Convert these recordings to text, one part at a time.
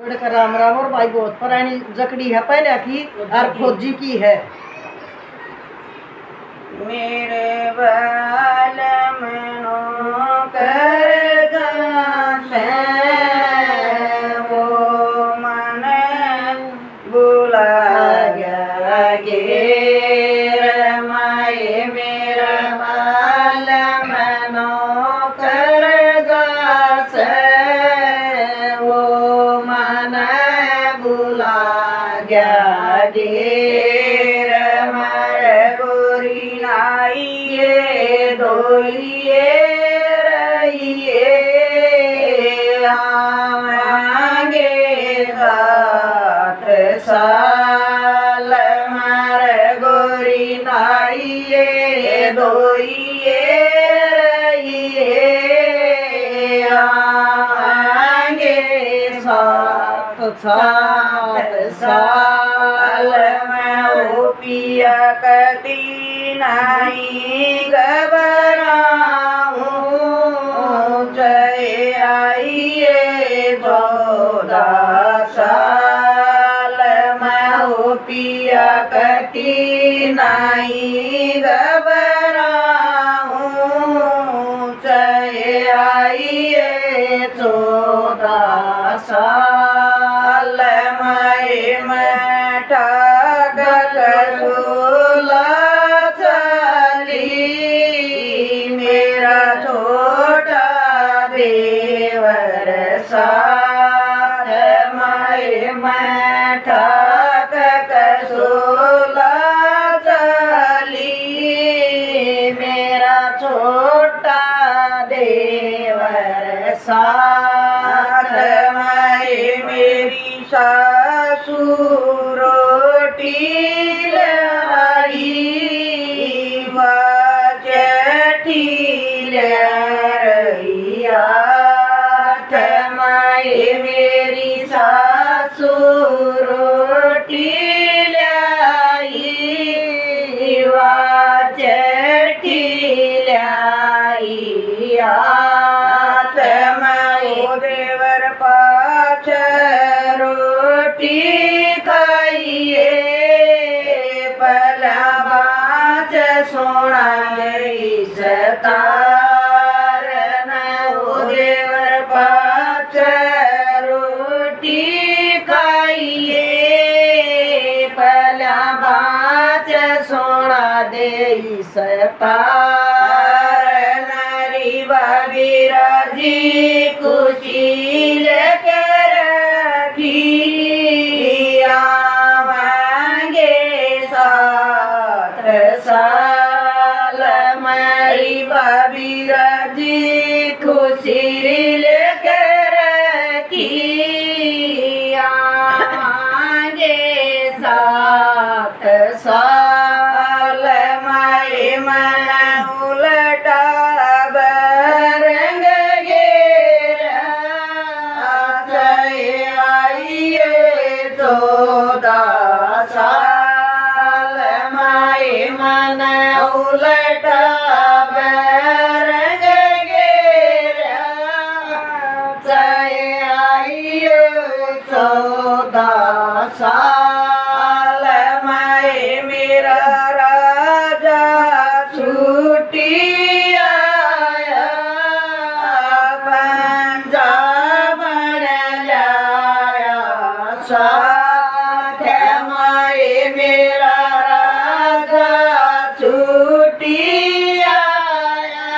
राम राम। और भाई बहुत पुरानी जकड़ी है पहले की और फौजी की है। मेरे बालम नो कर वो मन बुला गया गे माए मेरा बालम नो कर वो मन बुला गया गे दोइए रहिए आवांगे साथ साल मार गोरी नाइए दोइए रहिए आवांगे साथ साल मैं ओ पिया कती नहीं घबराऊं जय आइए 14 साल मैं ओ पिया कटी नहीं घबराऊं जय आइए 14 साल मैं ठाकर देवर साथ मैं ठाक कसोला चली मेरा छोटा देवर साथ मेरी सासू रोटी लाई जेठी मेरी सासू रोटी लाई जेठी लाई देवर पाछ रोटी खाइए पला बाच सोना गई सतार देवर पाछ रोटी खाइए पला बाच सोना दे सतार नारी बाबी राजी खुशी लेकर रखी आवांगे साथ साल मारी बाबी राजी खुशी लेकर रखी आवांगे साथ साल माए मन उलटा बरंग गेरा आइए 14 साल माए मन उलटा बरंग गेरा आइए 14 साल मैं मेरा राजा छुट्टी आया पंजाब लाया साथ मैं मेरा राजा छुट्टी आया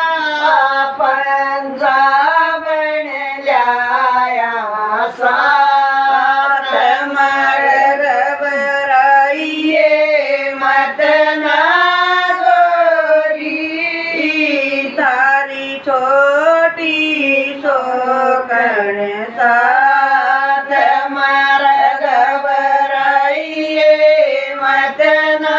पंजाब लाया साथ मत ना गोरी तारी छोटी शोकण साथ मर घबराइए मत ना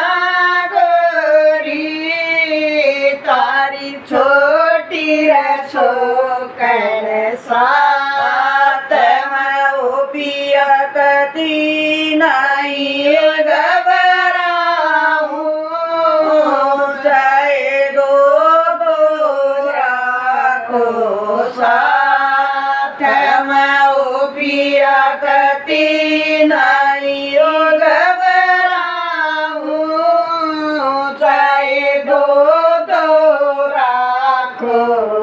गोरी तारी छोटी शोकण साथ मैं ओ पिया कती नहीं घबराऊं चाहे दो राखो साथ मैं ओ पिया कति नहीं घबराऊं चाहे दो दो राखो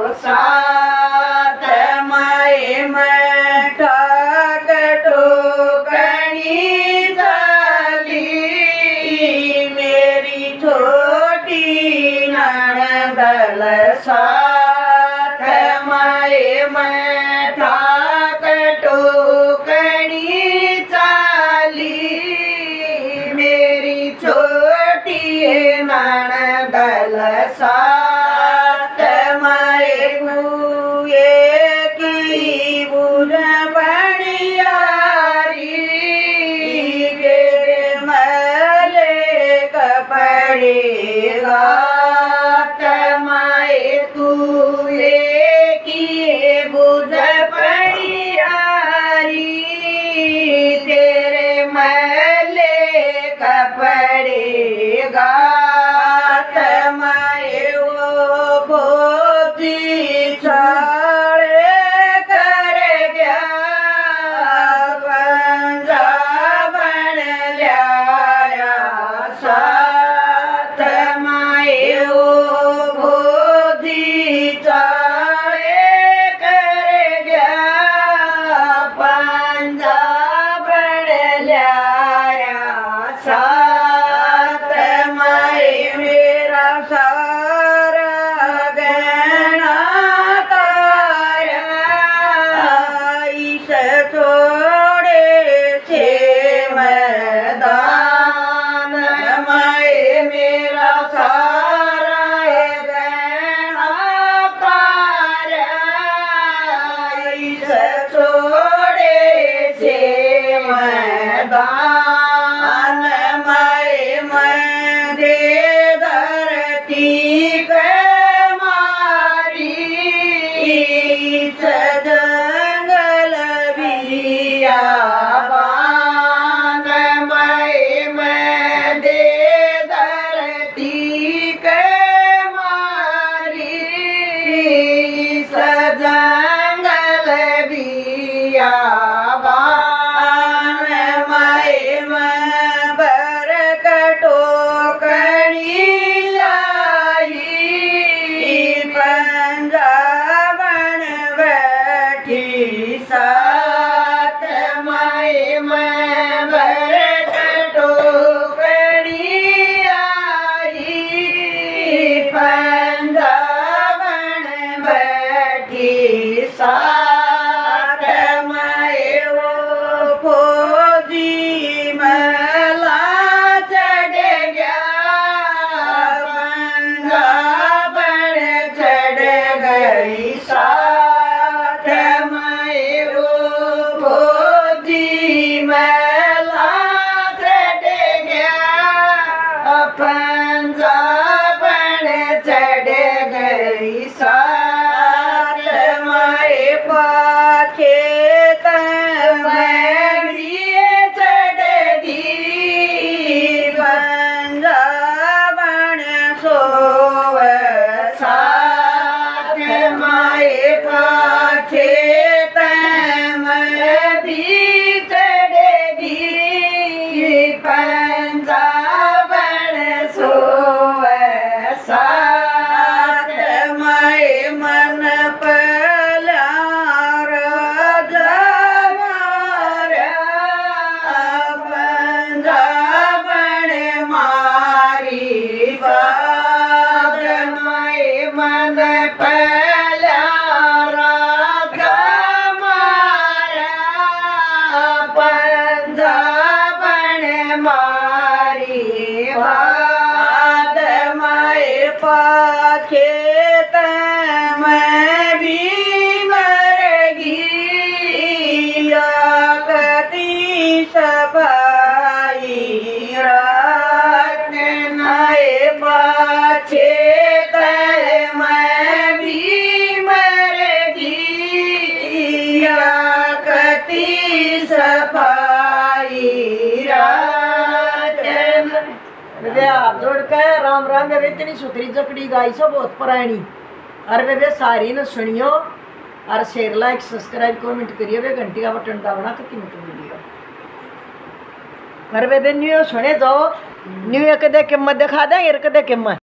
साथ मैं ठाक ठोकनी चली मेरी छोटी ननदल साथ मैं ठाक ठोकनी चली मेरी छोटी ननदल साथ मैं की बुझ बड़ियारी के मले कपड़ेगा तमाए तू की बुझ बड़ियारी तेरे मले कपड़ेगा तमाए वो भोजी छाड़े कर गया पंजाबन लिया साथ माए वो भोजी छाड़े कर गया पंजाबन लिया साथ माए मेरा सारा गहना तारा इस थोड़े से मैदान मैं मेरा सारा गहना तारा इस थोड़े से मैदान मैं दे धरती के मारी इस जंगल बियाबान मैं दे धरती के मारी इस जंगल बियाबान मैं बरकटो कणी लाई पंजाबन बैठी साथ मैं बरकटो कणी आई पंजाबन बैठी साथ मैं वो फौजी मला चढ़ गया पंजाबन चढ़ गई साथ मैं वो फौजी मला चढ़ गया पंजाबन चढ़ गई साथ मैं पाछे पंजाबन सोव साथ माए पाछे मैं भी चढ़ेगी पंजाबन सोव साथ माए मन पला राजा मारा पंजाबन मारी बाग मन पला राजा मारा पंजाबन मारी बाग पाछे मैं भी मर गया कति सफाई रात नए पाछे मैं भी मर गया कति सफाई रात वे हाथ जोड़ के राम राम वे इतनी सुथरी जकड़ी गाई सब बहुत पुरानी। और वे सारी न सुनियो और शेयर लाइक सब्सक्राइब कमेंट करिए वे घंटी का बटन दबाना तो कीमत वीडियो घर बेबे न्यू सुने जाओ न्यू एक दे कीमत दिखा दें एक दे कीमत